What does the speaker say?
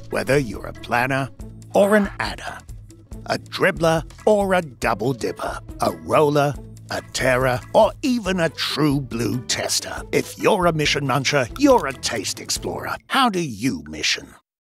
Whether you're a planner or an adder, a dribbler or a double dipper, a roller, a terror, or even a true blue tester. If you're a mission muncher, you're a taste explorer. How do you mission?